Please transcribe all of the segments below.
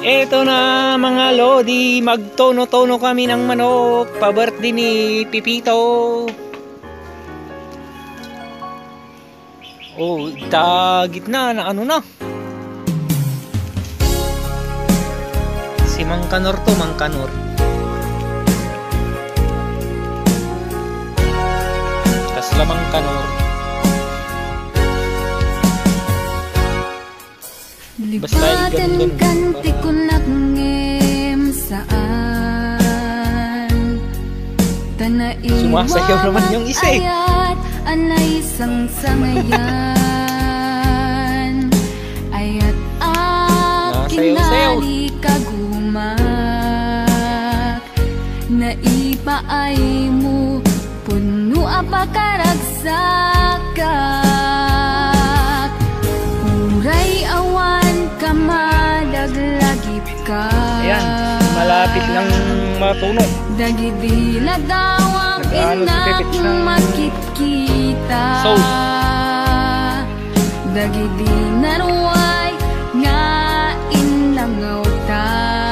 Eto na mga lodi, magtono-tono kami ng manok pa-birthday ni Pipito. Oh, gitna na ano na. Si Mang Kanor to, Mang Kanor. Kasla Mang Kanor. Libatan kanti ko nagngem saan tanain sumasayaw naman yung isa eh. Ayat anay sangsangayan ayat akinali kagumak naipaay mo puno apakaragsakat uray awan kamadaglagip ka. Ayan, malapit lang matunog. Dagidi na daw ang inak makikita. Dagidi na ruway nga inlangaw ta.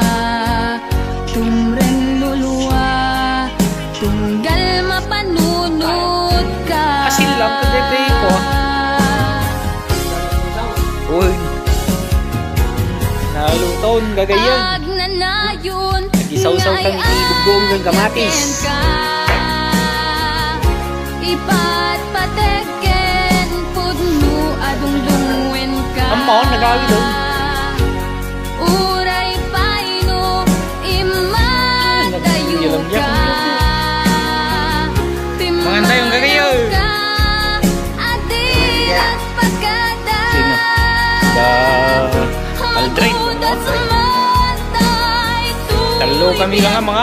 Tumren luluwa, tunggal mapanunod ka. Kasi lang pa ko. Uy, naluton gagayan. Nag-isaw-saw kang ibugong ng kamatis. Ipat pateken pudno adungdungwen ka. Amon, nagawi doon. Uray paino imatayo ka. Mga tayong gagayan. Aldrin, talo kami lang ang mga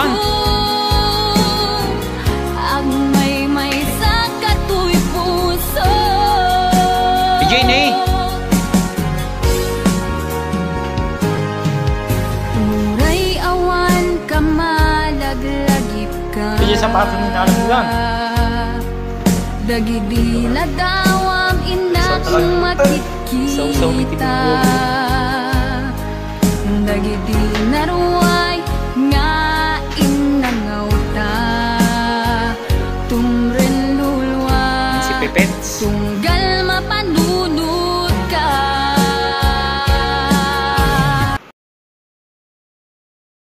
ang may sakato'y puso DJ na eh. Uray awan ka malaglagip ka. DJ sa pato ni nalang lang. Dagidi na daw ang inak makikita. Dagidi na ruwa